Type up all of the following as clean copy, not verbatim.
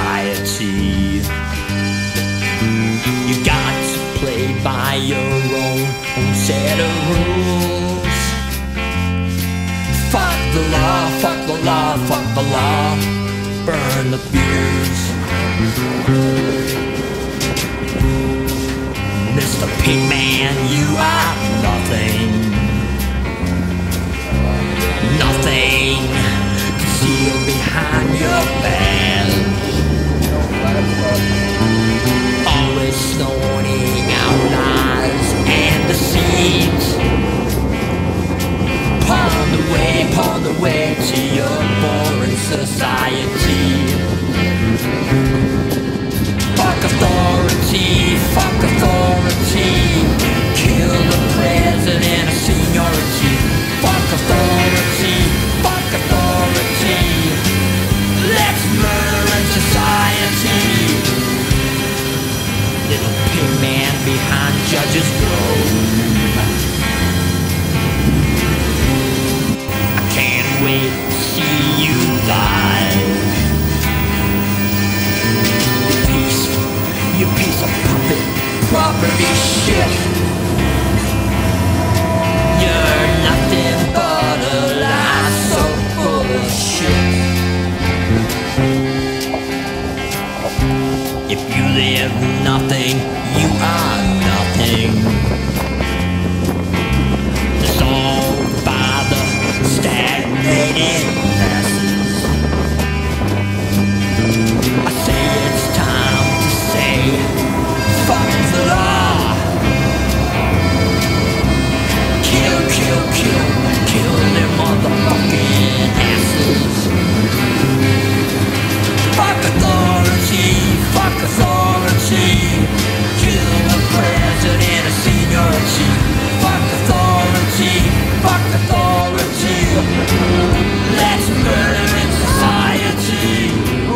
society. You got to play by your own set of rules. Fuck the law, fuck the law, fuck the law. Burn the fuse. Mr. Pitman, you are nothing. Nothing concealed behind your band. Always snorting out lies and deceits. Pawn the way to your boring society. Fuck authority, fuck authority. Kill the president of seniority. Fuck authority, fuck authority. Let's murder in society. Little pigman behind judge's robe. I can't wait to see you live. You piece of puppet property shit. You're nothing but a lie so full of shit. If you live nothing, you are nothing. Dissolved by the stagnated masses. I say it's time to say, fuck the law. Kill, kill, kill, kill their motherfucking asses. Fuck authority, fuck authority. Kill the president of seniority. Fuck authority, fuck authority. Let's murder in society.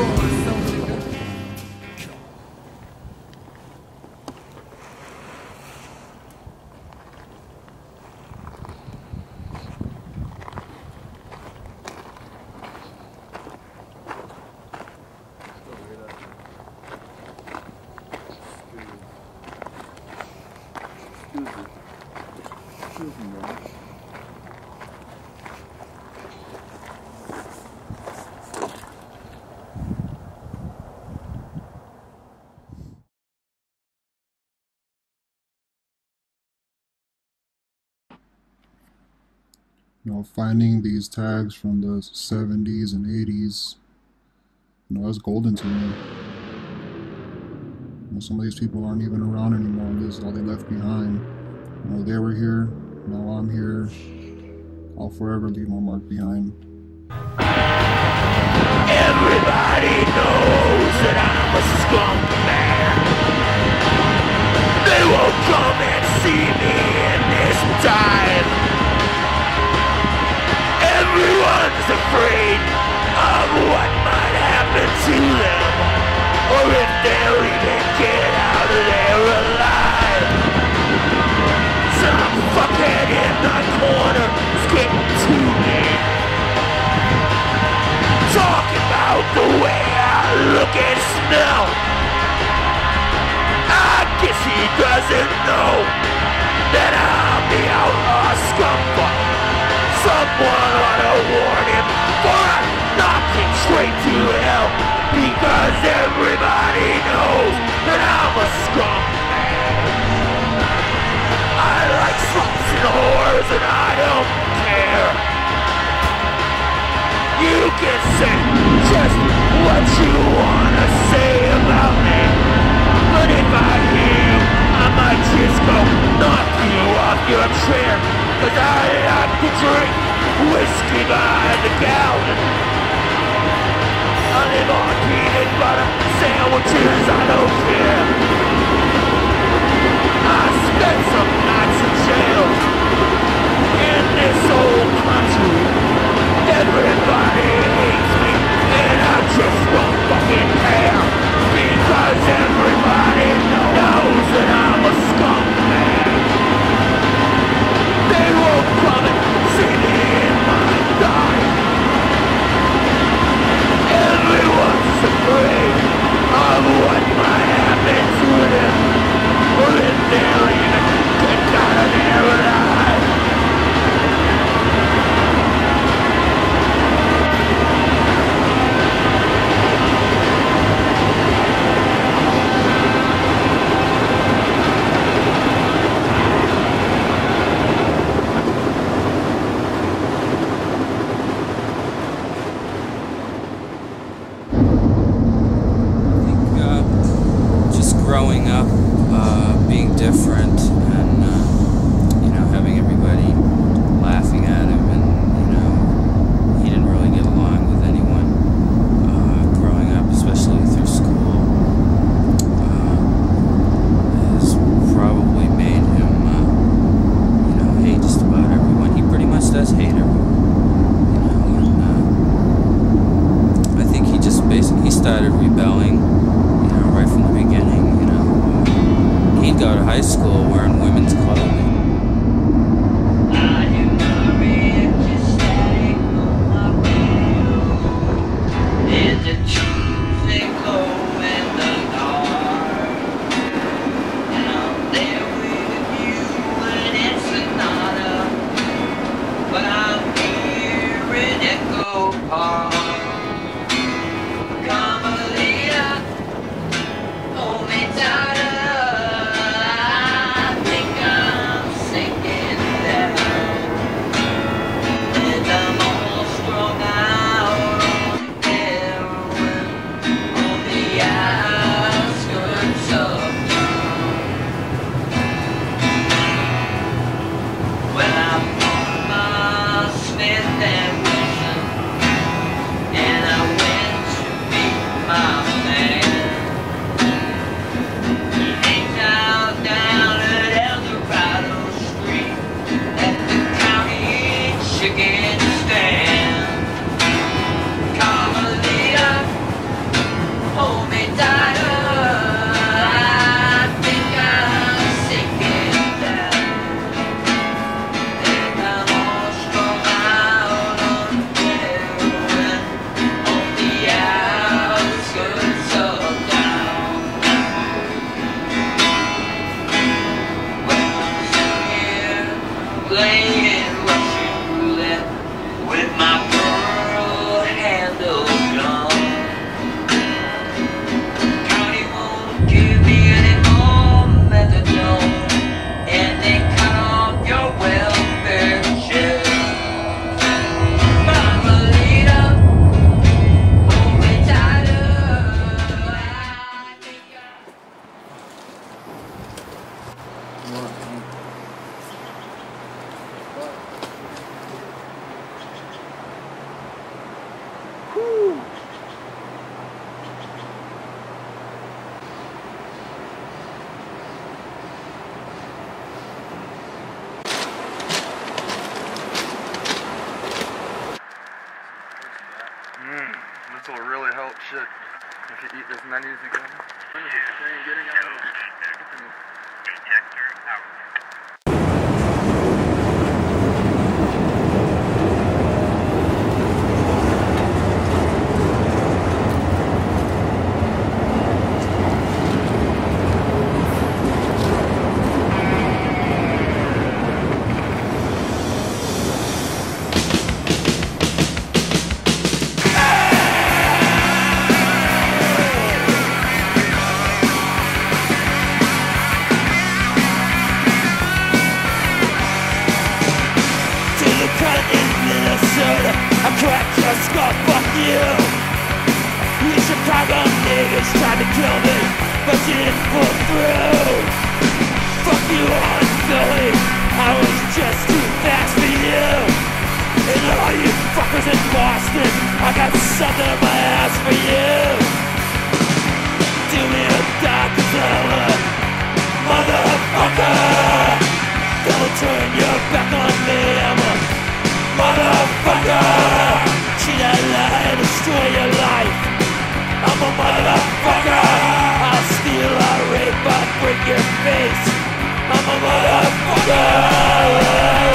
Finding these tags from the 70s and 80s, that's golden to me. Some of these people aren't even around anymore. This is all they left behind. They were here, now I'm here. I'll forever leave my mark behind. Everybody knows that I'm a scumbag. They won't come and see me in this time. Everyone's afraid of what might happen to them, or if they'll even get out of there alive. Some fuckhead in the corner is getting to me, talking about the way I look and smell. I guess he doesn't know that I'm the outlaw scumfuck. Someone ought to warn him, for I'm knocking straight to hell, because everybody knows that I'm a scumbag. I like sluts and whores and I don't care. You can say just what you wanna say about me, but if I hear you, I might just go knock you off your chair. Cause I like to drink whiskey by the gallon. I live on peanut butter growing up, being different, and you know, having everybody laughing at him, and you know, he didn't really get along with anyone growing up, especially through school. Has probably made him, you know, hate just about everyone. He pretty much does hate everyone. You know, and I think he just basically started rebelling, you know, right from the beginning. You know, he'd go to high school wearing women's clothing. This will really help shit if you eat as many as you can. Getting out of Chicago niggas tried to kill me, but you didn't pull through. Fuck you on Philly, I was just too fast for you. And all you fuckers in Boston, I got something up my ass for you. Do me a doctor, motherfucker. Don't turn your back on me, I'm a motherfucker. Cheat, I lie, and destroy your life. I'm a motherfucker. I'll steal, I'll rape, I'll break your face. I'm a motherfucker.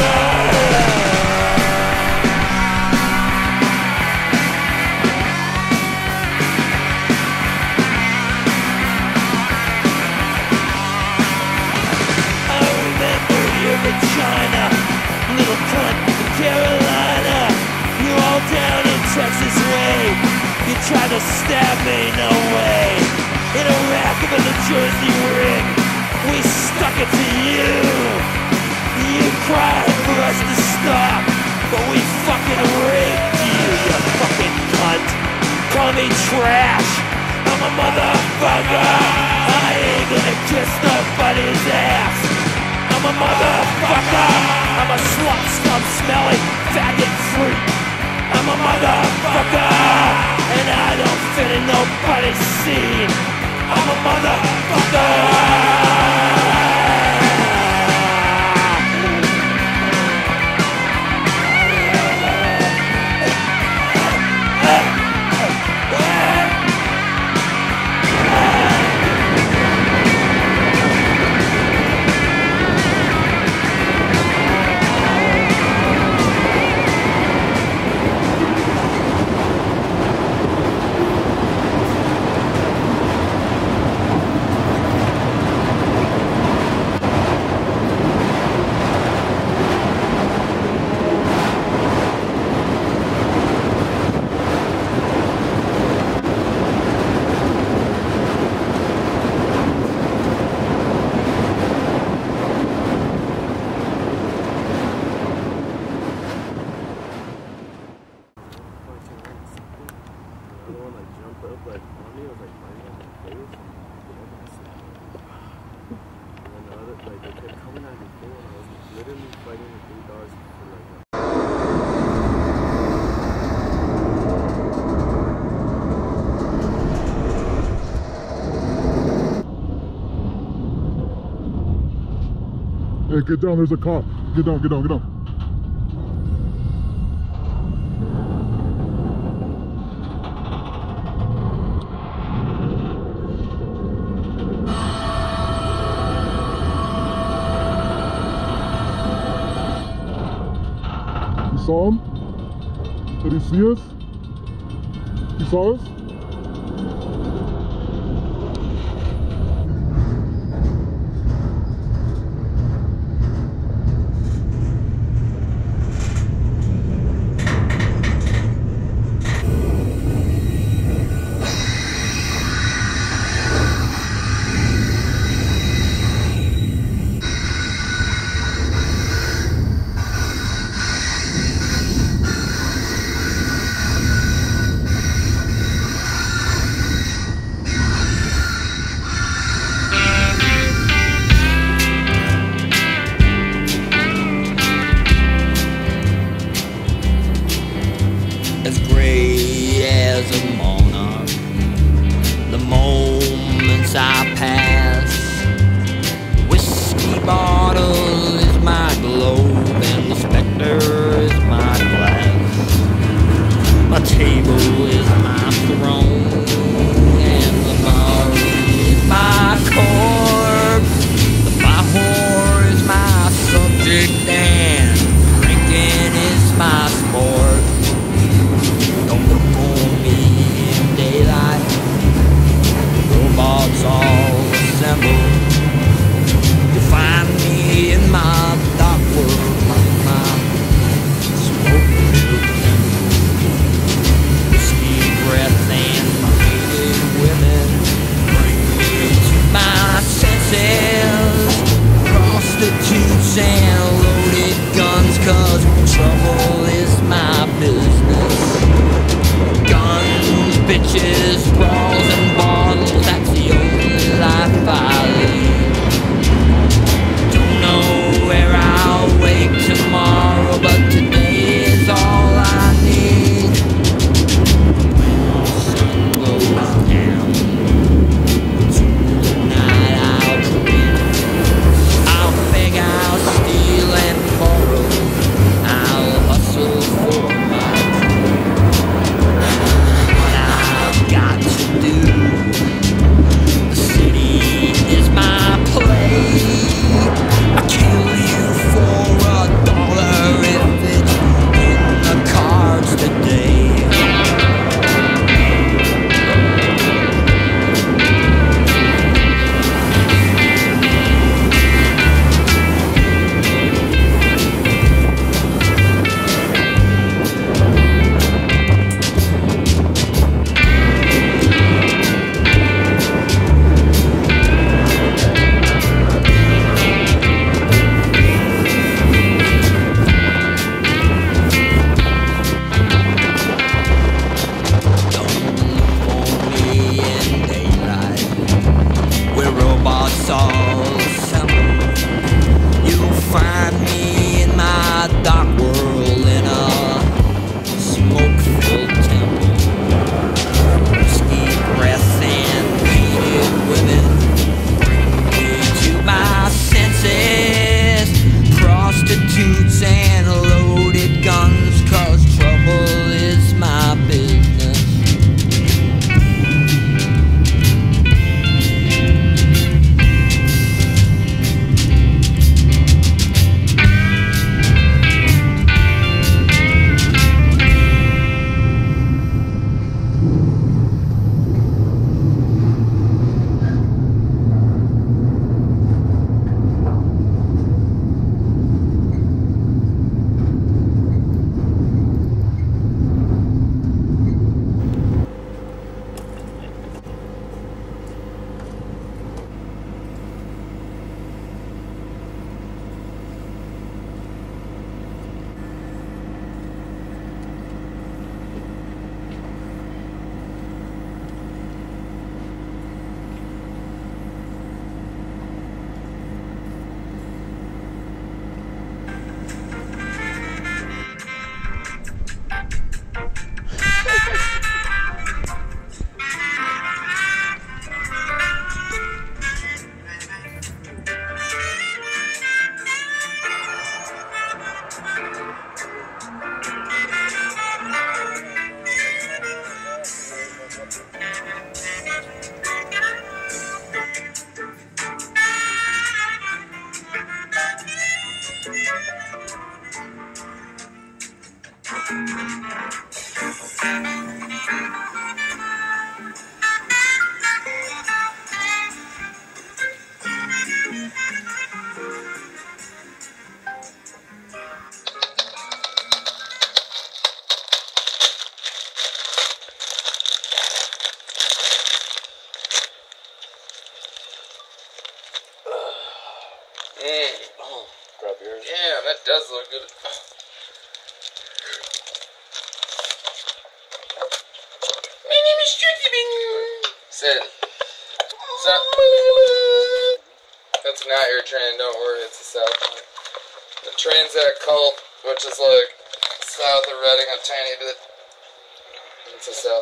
I remember your vagina, little cunt from Carolina. You all down in Texas way. You tried to stab me, no way. In a rack of a New Jersey ring, we stuck it to you. You cried for us to stop, but we fucking raped you, you fucking cunt. Call me trash, I'm a motherfucker. I ain't kiss nobody's ass. I'm a motherfucker. I'm a slut, scum, smelly, faggot freak. I'm a motherfucker, and I don't fit in nobody's scene. I'm a motherfucker. Hey, get down, there's a cop. Get down, get down, get down. You saw him? Did he see us? He saw us? As gray as a monarch, the moments I pass. Whiskey bottle is my globe and the specter is my glass. My table is my throne and the bar is my corpse. The fire is my subject and drinking is my sport. Don't look for me in daylight. Robots all assemble. You find me in my dark world, my smoke-filled temple. Whiskey breath and hated women bring me to my senses. Prostitutes and loaded guns, 'cause trouble is my business. Guns, bitches, brawls and bottles, that's the only life I live. Grab yours. Damn, that does look good. My name is Tricky Bing. Said. That's not your train, don't worry, it's the south one. The train's at Cult, which is like south of Reading, a tiny bit. It's the south.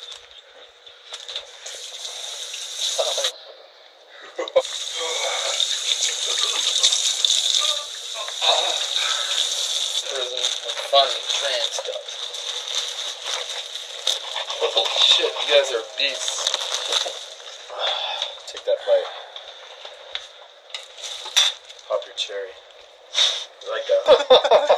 Prison of fun train stuff. Holy shit, you guys are beasts. Take that bite. Pop your cherry. You like that?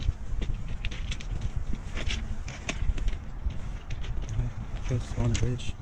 Just one bridge.